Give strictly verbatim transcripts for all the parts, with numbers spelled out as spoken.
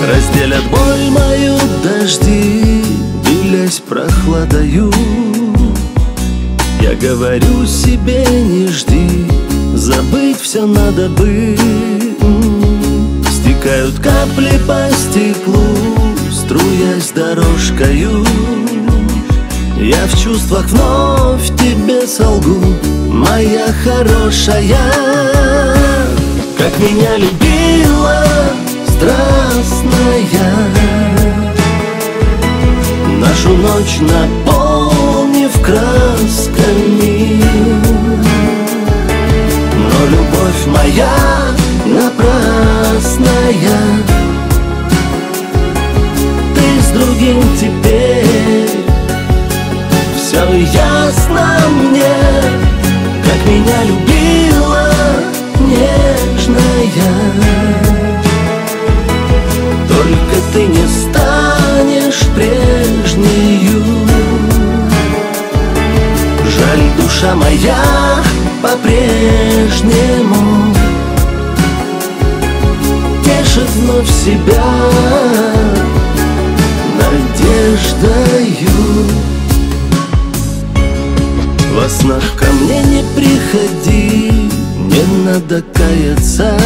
Разделят боль мою дожди, делясь прохладою. Я говорю себе, не жди, забыть все надо бы. Стекают капли по стеклу, струясь дорожкою. Я в чувствах вновь тебе солгу, моя хорошая. Как меня любила, страстная, нашу ночь наполнив красками. Но любовь моя напрасная, ты с другим теперь. Все ясно мне, как меня любила нежная. Только ты не станешь прежнею. Жаль, душа моя по-прежнему тешит вновь себя надеждою. Во снах ко мне не приходи, не надо каяться.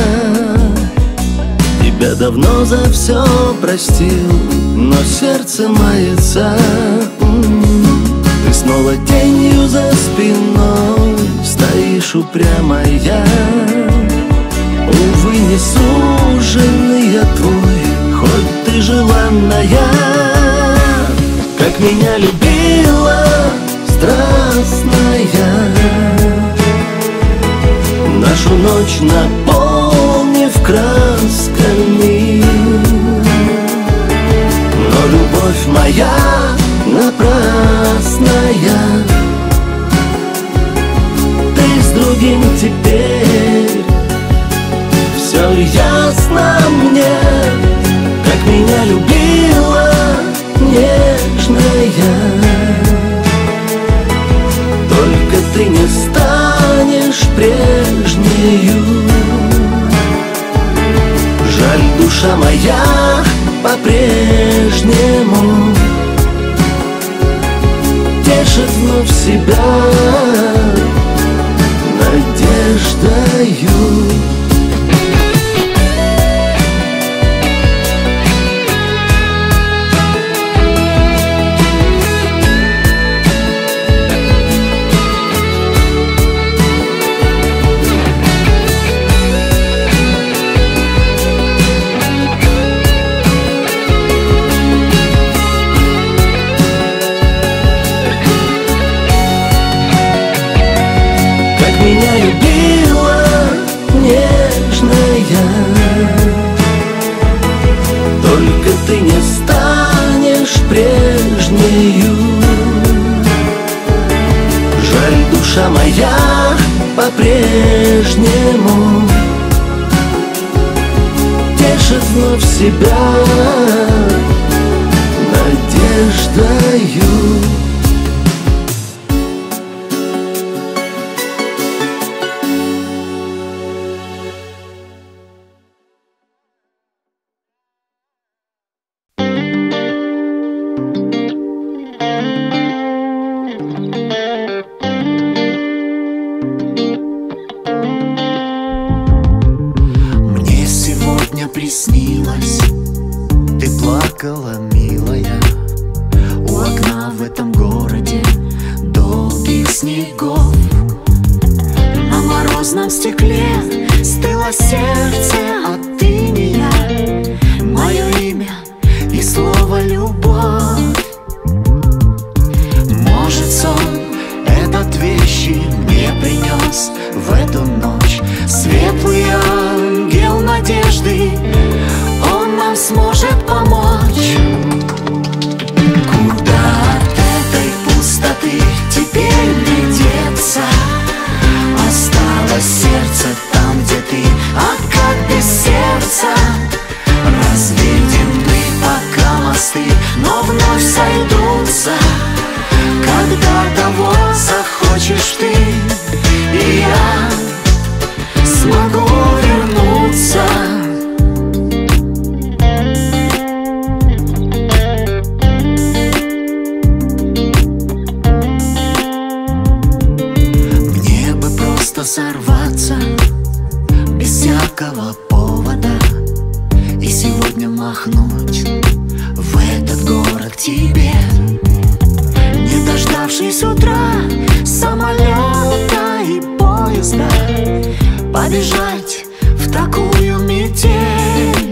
Тебя давно за все простил, но сердце мается. Ты снова тенью за спиной стоишь упрямая. Увы, не суженый я твой, хоть ты желанная. Как меня любила, страстная, нашу ночь наполнив красками. Но любовь моя напрасная, ты с другим теперь. Все ясно мне, как меня любила нежная. Только ты не станешь прежнею. Жаль, душа моя по-прежнему тешит вновь себя надеждою. Меня любила нежная, только ты не станешь прежнею. Жаль, душа моя по-прежнему тешит вновь себя надеждою. Приснилось, ты плакала, милая, у окна в этом городе долгих снегов. На морозном стекле стыло сердце от имя, мое имя и слово любовь. Может, сон этот вещи мне принес в эту ночь светлый ангел надежды, он нам сможет помочь. Куда от этой пустоты теперь мне деться? Осталось сердце там, где ты, а как без сердца? Разведены пока мосты, но вновь сойдутся, когда того захочешь ты, и я смогу вернуться. махнуть в этот город к тебе, не дождавшись утра самолета и поезда, побежать в такую метель.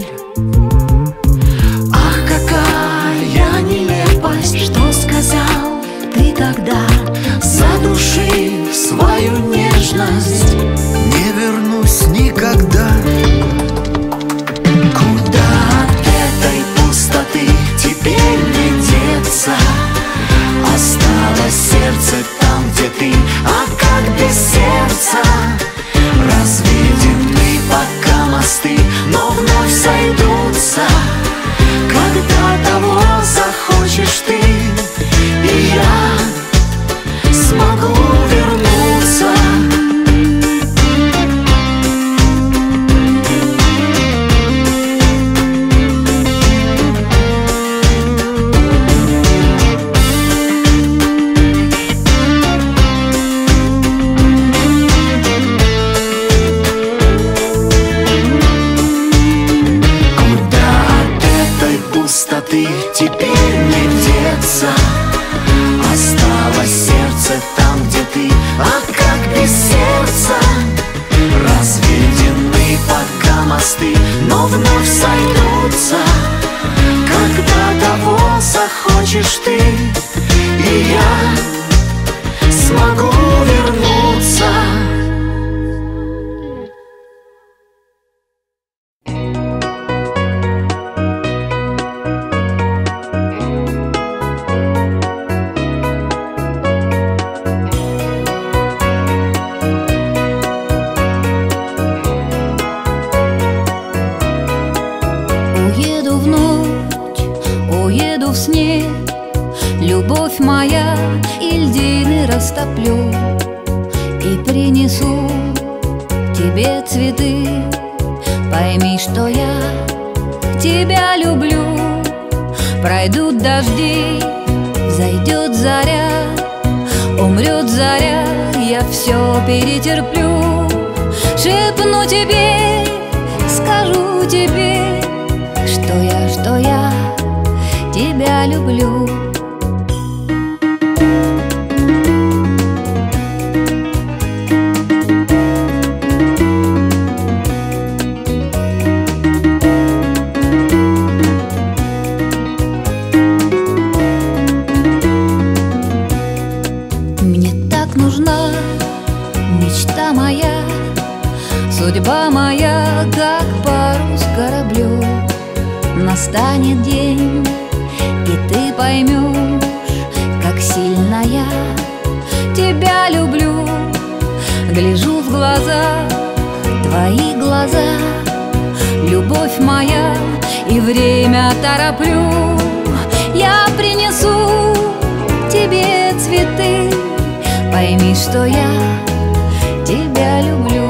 Ах, какая нелепость, что сказал ты тогда, задушив свою нежность. Не вернусь никогда. Куда от этой пустоты теперь не деться? Осталось сердце там, где ты, а как без сердца? Разведены пока мосты, но вновь сойдутся, когда того захочешь ты, и я смогу вернуться. Пустоты теперь не деться. Осталось сердце там, где ты, а как без сердца? Разведены пока мосты, но вновь сойдутся, когда того захочешь ты, и я смогу вернуться. Уеду в ночь, уеду в снег, любовь моя, и льдины растоплю, и принесу тебе цветы. Пойми, что я тебя люблю. Пройдут дожди, зайдет заря, умрет заря, я все перетерплю. Шепну тебе, скажу тебе, что я, что я тебя люблю. Мне так нужна мечта моя, судьба моя, как парус кораблю. Настанет день, и ты поймешь, как сильно я тебя люблю. Гляжу в глаза, твои глаза, любовь моя, и время тороплю. Я принесу тебе цветы, пойми, что я тебя люблю.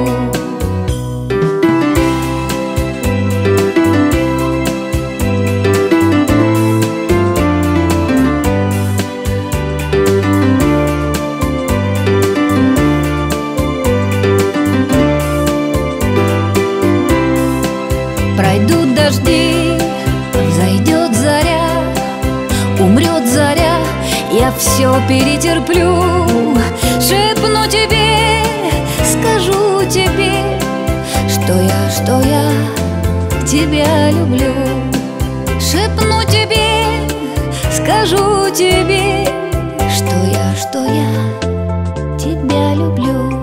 Пройдут дожди, зайдет заря, умрет заря, я все перетерплю. Шепну тебе, скажу тебе, что я, что я тебя люблю. Шепну тебе, скажу тебе, что я, что я тебя люблю.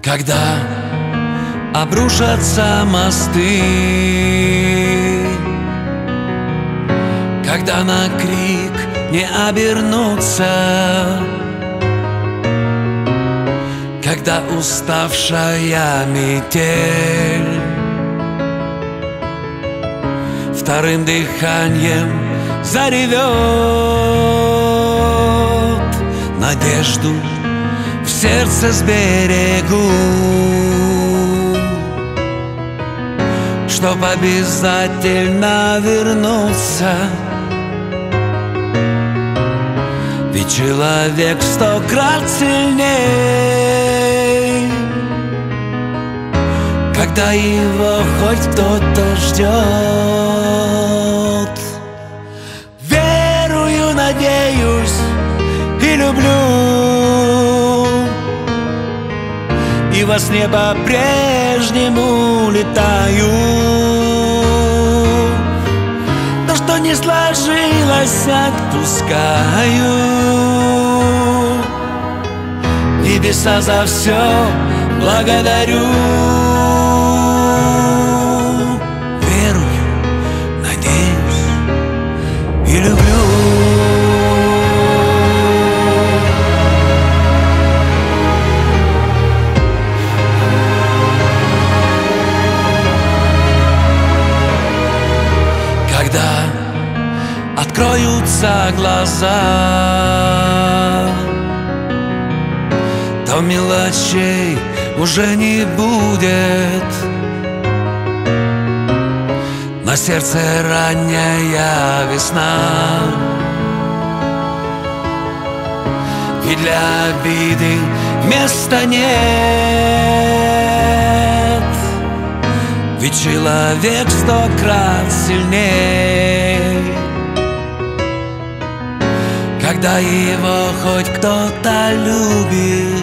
когда обрушатся мосты, когда на крик не обернуться, когда уставшая метель вторым дыханием заревет, надежду в сердце сберегу, чтоб обязательно вернуться. Ведь человек сто крат сильней, когда его хоть кто-то ждет. Верую, надеюсь и люблю, и во сне по-прежнему летаю. То, что не сложилось, отпускаю. Небеса за все благодарю. Верую, надеюсь и люблю. Когда откроются глаза, то мелочей уже не будет. На сердце ранняя весна, и для обиды места нет. Ведь человек сто крат сильней, когда его хоть кто-то любит.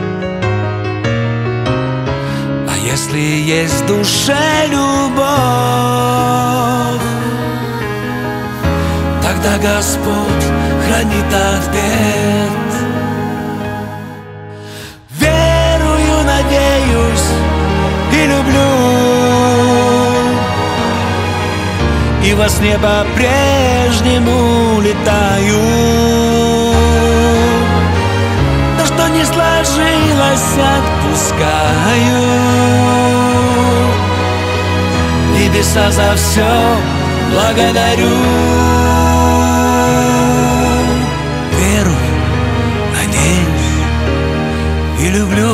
А если есть в душе любовь, тогда Господь хранит от бед. Верую, надеюсь и люблю, и во сне по-прежнему летаю. То, что не сложилось, отпускаю. Небеса за все благодарю. Верую, надеюсь и люблю.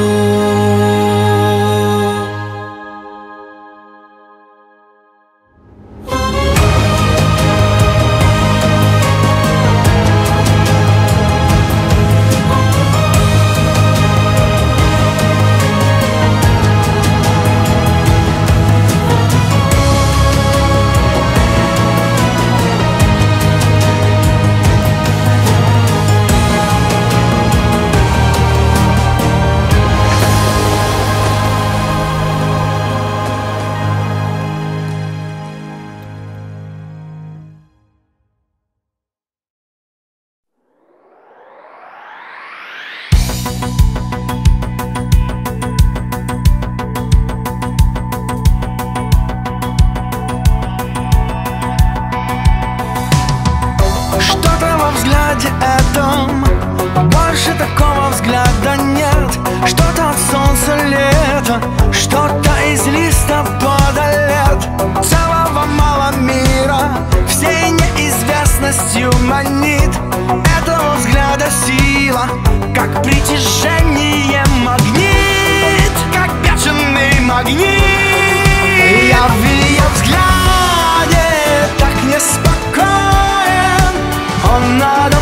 Этом больше такого взгляда нет. Что-то от солнца лето, что-то из листопада лет. Целого мало мира, всей неизвестностью манит. Этого взгляда сила, как притяжение магнит, как бешеный магнит. Я в ее взгляде так неспокоен, он надо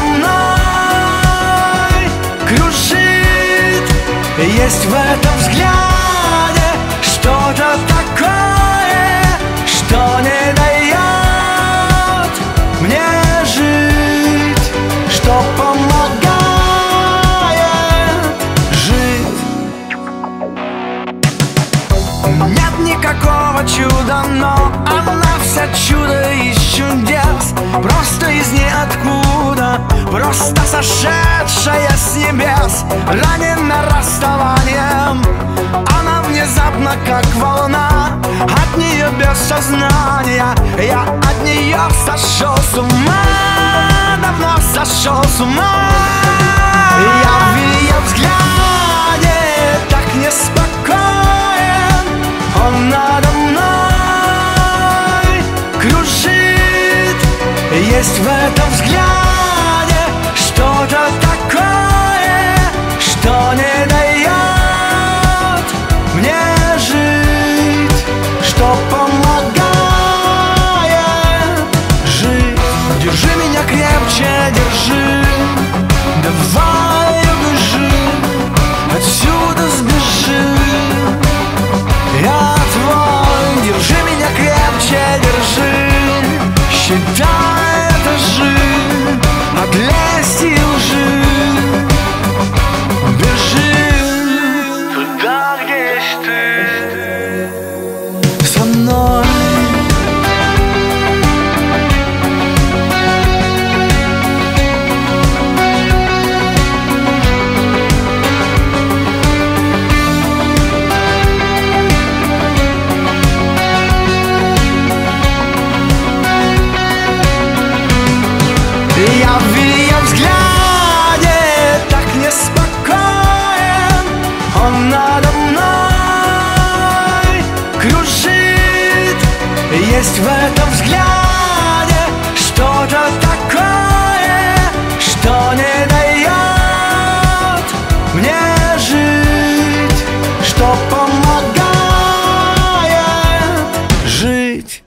мной кружит. Есть в этом взгляде что-то такое, что не дает мне жить, что помогает жить. Нет никакого чуда, но она вся чудо из чудес, просто из ниоткуда, просто сошедшая упавшая с небес, ранена расставанием. Она внезапно как волна, от нее без сознания. Я от нее сошел с ума, давно сошел с ума. Я в ее взгляде так неспокоен, он надо мной кружит. Есть в этом взгляде что-то такое, что не дает мне жить, что помогает жить. Держи меня крепче, держи, давай убежи, отсюда сбежи. Я твой, держи меня крепче, держи, считай этажи от лести и лжи. Бежи туда, где есть ты, со мной. Я в ее взгляде так неспокоен, он надо мной кружит. Есть в этом взгляде что-то такое, что не дает мне жить, что помогает жить.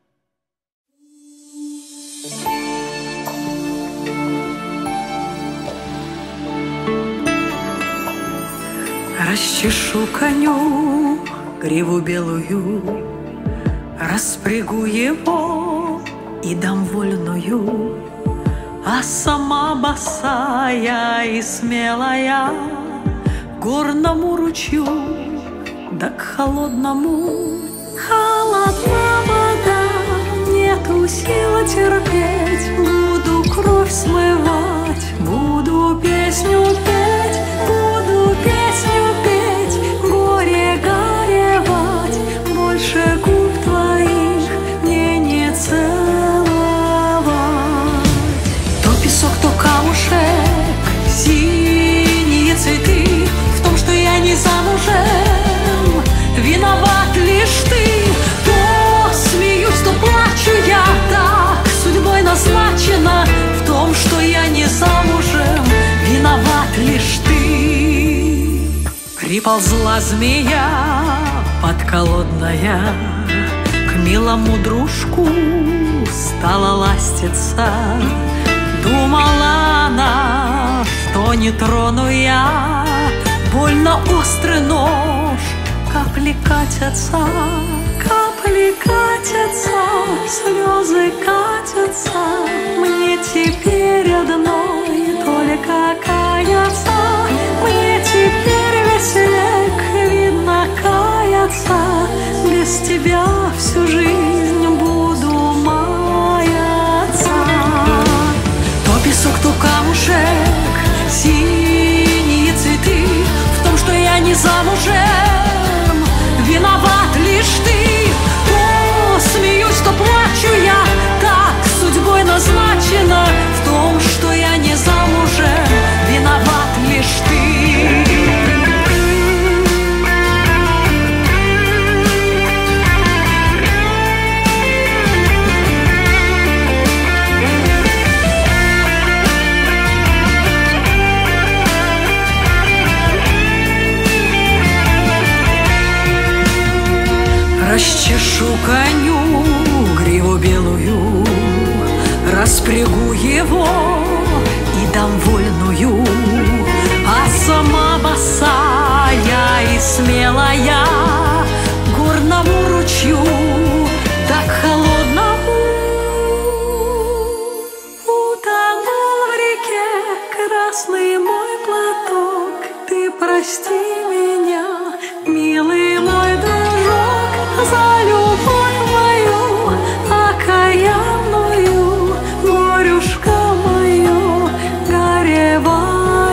Расчешу коню гриву белую, распрягу его и дам вольную, а сама босая и смелая к горному ручью, да к холодному. Холодна вода, нету силы терпеть, буду кровь смывать, буду песню петь, буду песню петь, горе горевать, больше губ твоих мне не целовать. То песок, то камушек, синие цветы, в том, что я не замужем, виноват лишь ты. То смеюсь, то плачу я, так судьбой назначено, в том, что я не замужем, виноват лишь ты. Приползла змея подколодная, к милому дружку стала ластиться. Думала она, что не трону я, больно острый нож, капли катятся, капли катятся, слезы катятся. Мне теперь одной только каяться, мне теперь весь век видно каяться. Без тебя всю жизнь буду маяться. То песок, то камушек, синие цветы, в том, что я не замужем, виноват лишь ты. То смеюсь, то плачу я, так судьбой назначено, в том, что я не замужем, виноват лишь ты. Расчешу коню гриву белую, распрягу его и дам вольную, а сама босая и смелая к горному ручью, да к холодному. Утонул в реке красный мой платок, ты прости меня, милый мой дружок, за любовь мою окаянную, горюшка мою горевать.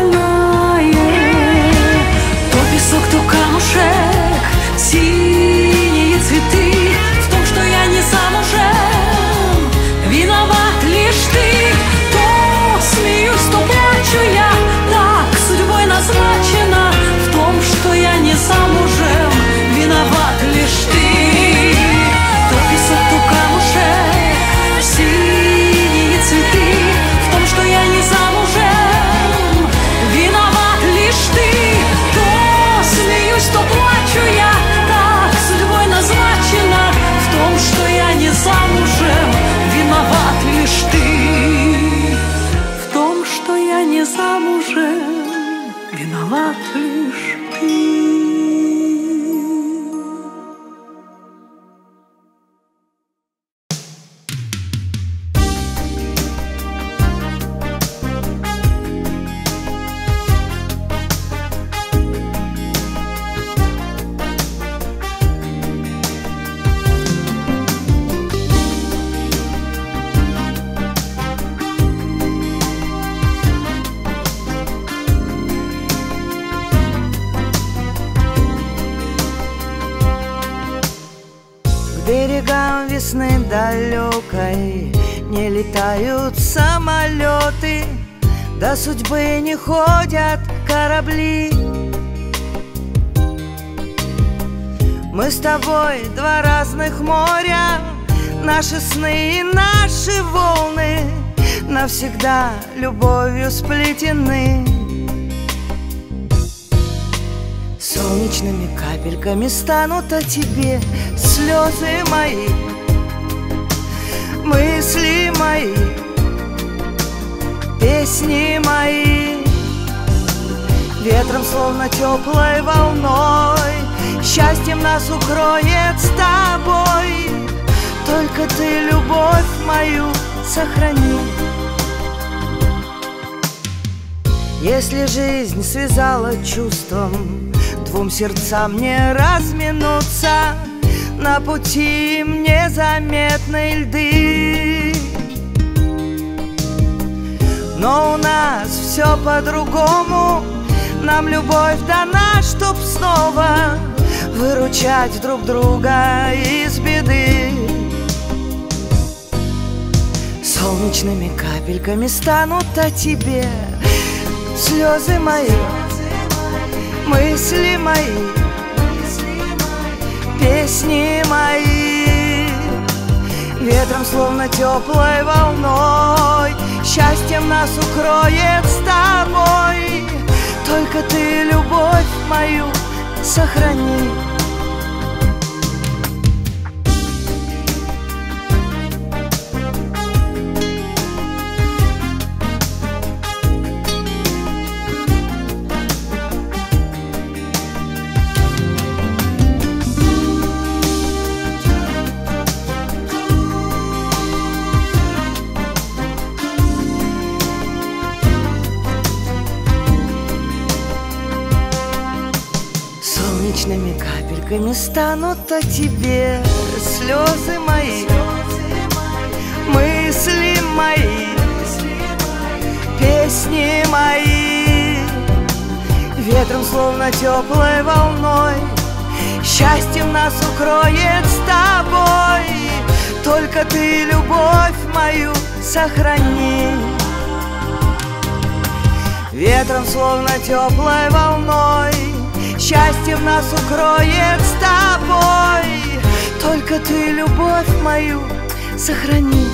замужем, виноват лишь ты. Берегам весны далекой не летают самолеты, до судьбы не ходят корабли. Мы с тобой два разных моря, наши сны и наши волны навсегда любовью сплетены. Солнечными капельками станут о тебе слезы мои, мысли мои, песни мои. Ветром, словно теплой волной, счастьем нас укроет с тобой. Только ты любовь мою сохрани. Если жизнь связала чувством, двум сердцам не разминуться, на пути им незаметны льды. Но у нас все по-другому, нам любовь дана, чтоб снова выручать друг друга из беды. Солнечными капельками станут о тебе слезы мои, мысли мои, песни мои. Ветром, словно теплой волной, счастьем нас укроет с тобой. Только ты любовь мою сохрани. Солнечными капельками станут о тебе слезы мои, мысли мои, песни мои. Ветром, словно теплой волной, счастьем нас укроет с тобой. Только ты любовь мою сохрани. Ветром, словно теплой волной, счастьем нас укроет с тобой. Только ты любовь мою сохрани.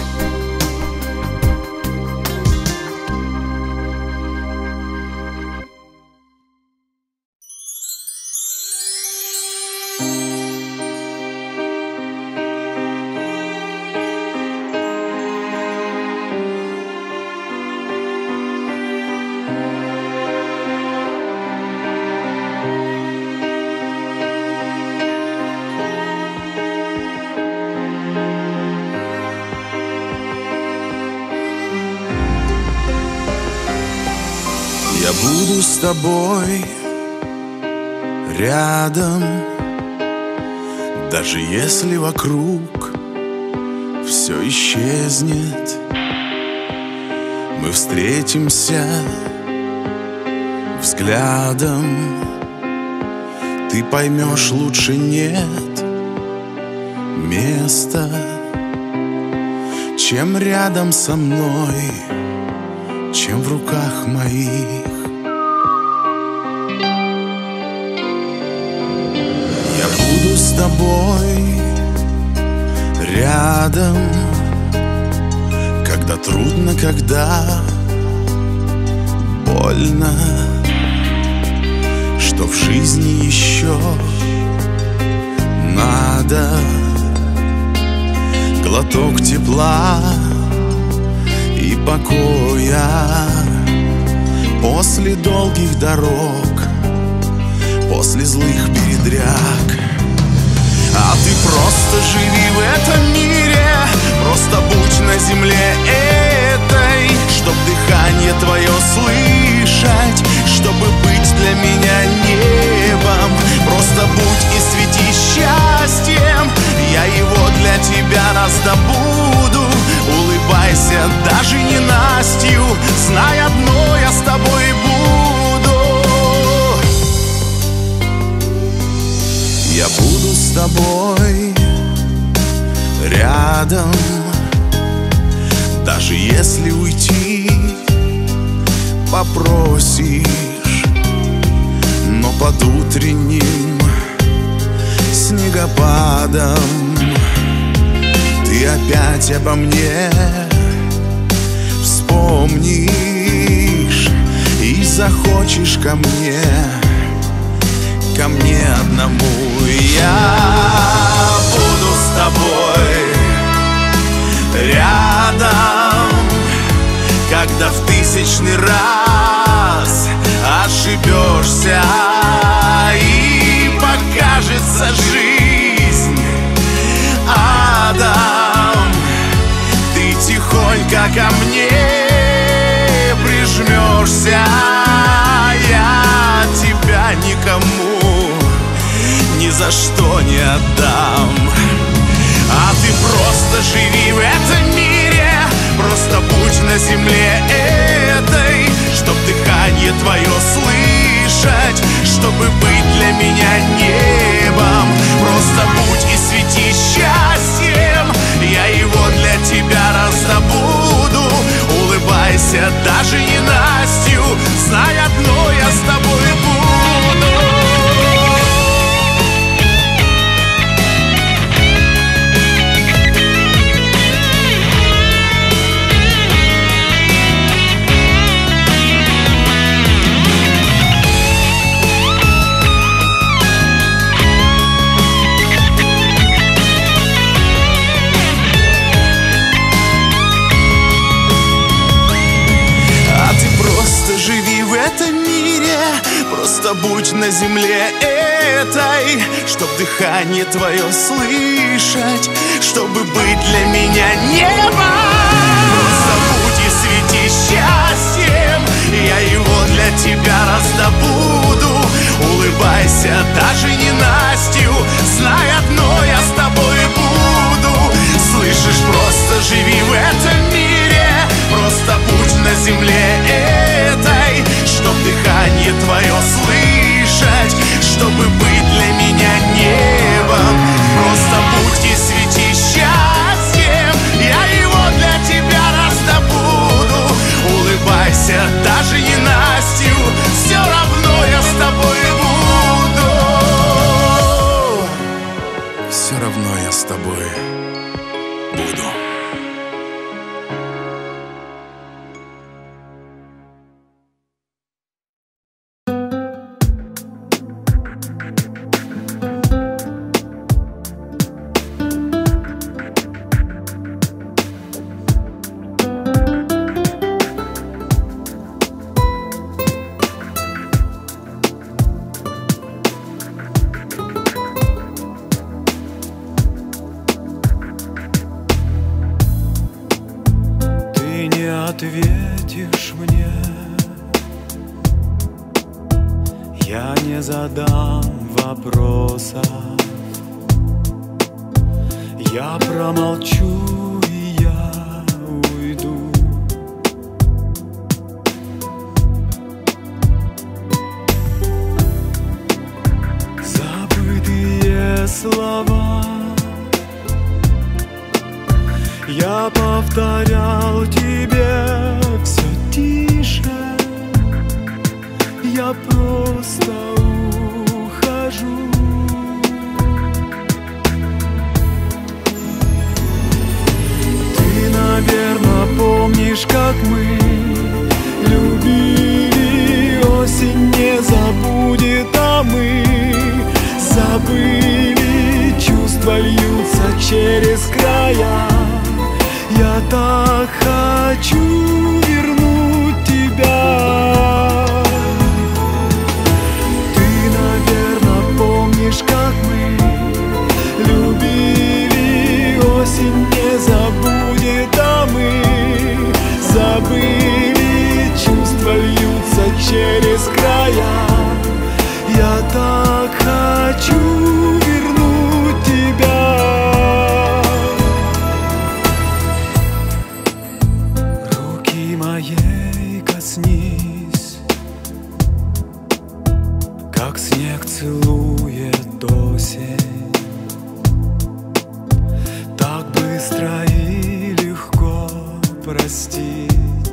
Я буду с тобой рядом, даже если вокруг все исчезнет. Мы встретимся взглядом, ты поймешь, лучше нет места, чем рядом со мной, чем в руках моих. Я буду с тобой рядом, когда трудно, когда больно, что в жизни еще надо глоток тепла и покоя. После долгих дорог, после злых передряг. А ты просто живи в этом мире, просто будь на земле этой, чтоб дыхание твое слышать, чтобы быть для меня небом. Просто будь и свети счастьем, я его для тебя раздобуду. Улыбайся даже ненастью, знай одно, я с тобой буду. Я буду с тобой рядом, даже если уйти попросишь. Но под утренним снегопадом ты опять обо мне вспомнишь и захочешь ко мне, ко мне одному. Я буду с тобой рядом, когда в тысячный раз ошибешься и покажется жизнь адом. Ты тихонько ко мне прижмешься, я тебя никому ни за что не отдам. А ты просто живи в этом мире, просто будь на земле этой, чтоб дыхание твое слышать, чтобы быть для меня небом. Просто будь и свети счастьем, я его для тебя раздобуду. Улыбайся даже ненастью, знай одно, я с тобой буду. Просто будь на земле этой, чтоб дыхание твое слышать, чтобы быть для меня небом. Просто будь и свети счастьем, я его для тебя раздобуду. Улыбайся даже ненастью, знай одно, я с тобой буду. Слышишь, просто живи в этом мире, просто будь на земле этой, чтоб дыхание твое слышать, чтобы быть для меня небом. Просто будь и свети счастьем, я его для тебя раздобуду. Улыбайся даже ненастью, все равно я с тобой буду. Все равно я с тобой буду. Ответишь мне, я не задам вопросов, я промолчу и я уйду. Забытые слова я повторял тебе все тише, я просто ухожу. Ты, наверное, помнишь, как мы любили, осень не забудет, а мы забыли, чувства льются через края. Я так хочу вернуть тебя. как снег целует осень, так быстро и легко простить.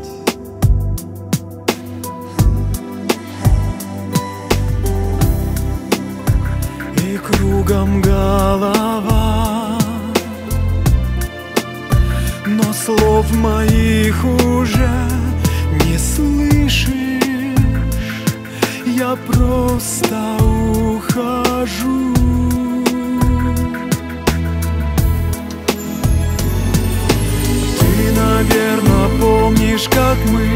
И кругом голова, но слов моих уже не слышишь. Я просто ухожу. Ты, наверное, помнишь, как мы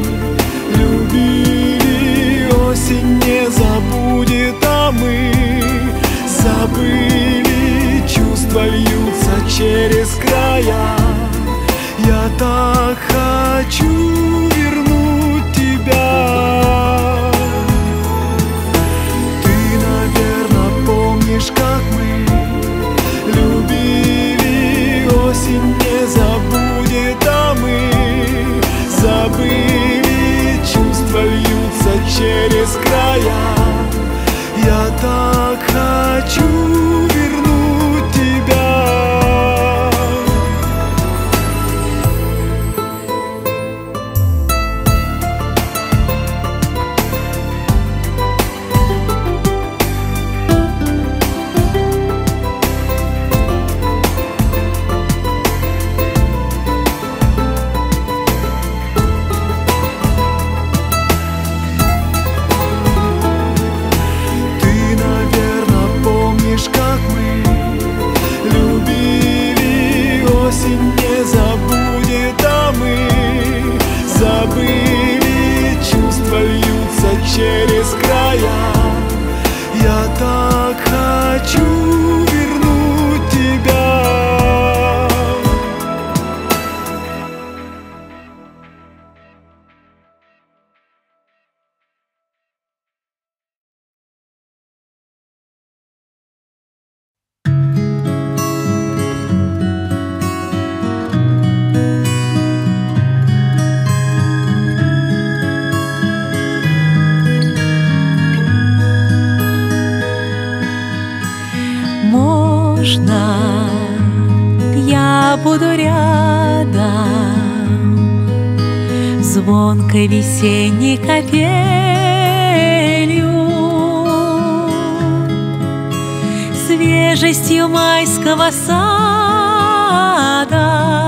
любили. Осень не забудет, а мы забыли. Чувства льются через края. Я так хочу вернуть тебя. Ты, наверное, помнишь, как мы любили. Осень не забудет, а мы забыли. Чувства льются через края. Я так хочу вернуть тебя. Как мы любили. Осень не забудет, а мы забыли. Чувства льются через края. Я так хочу вернуть тебя. Я буду рядом, звонкой весенней капелью, свежестью майского сада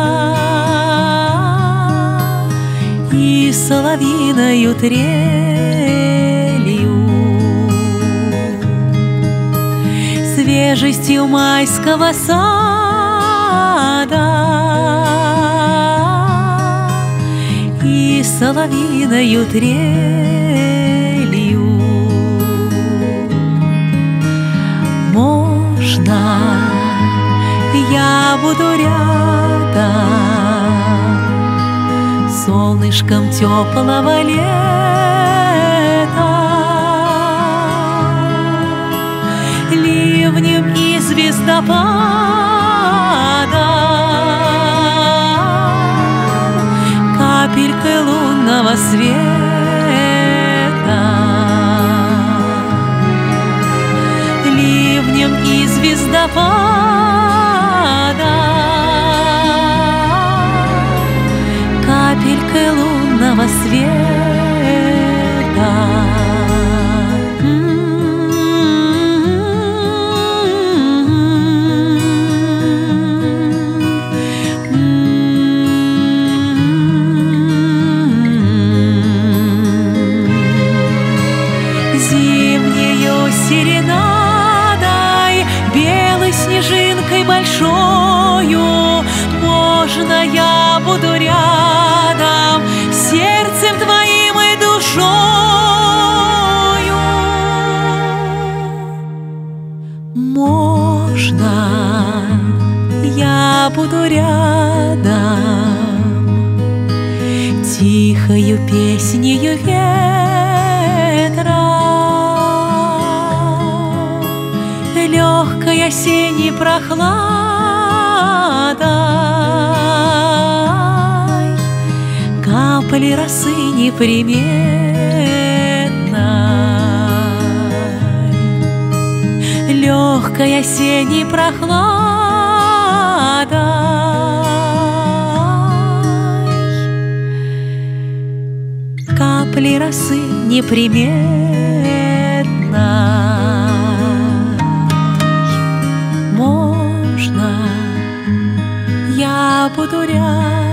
и соловьиною трелью. Свежестью майского сада и соловьиною трелью. Можно я буду рядом, солнышком теплого лета, ливнем и звездопадом, капелькой лунного света, ливнем и звездопадом, капелькой лунного света. Серенадой, белой снежинкой большою, можно я буду рядом, сердцем твоим и душою. Можно я буду рядом, тихою песнею ветра, легкой осенней прохладой, капли росы непременно, легкой осенней прохладой. Капли росы неприметно можно, я буду рядом.